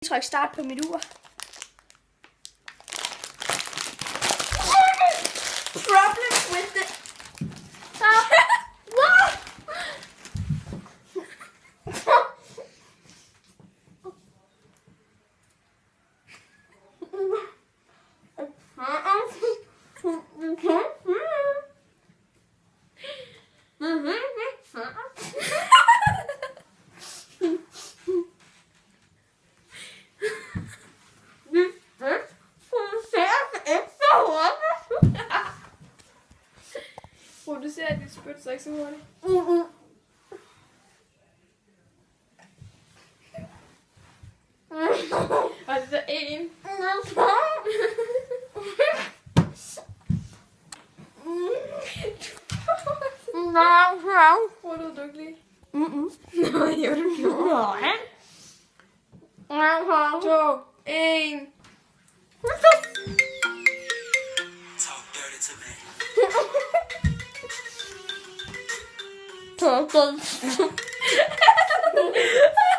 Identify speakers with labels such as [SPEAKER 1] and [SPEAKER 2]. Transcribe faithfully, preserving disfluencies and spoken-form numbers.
[SPEAKER 1] Tryk start på mit ur. Problems with the... Producerer dit spyt så ikke så hurtigt. Mm-hmm. Og det er en. Hvor du dygtig? Mhm. Nå, jo du gjorde. To, en. Talk dirty to me.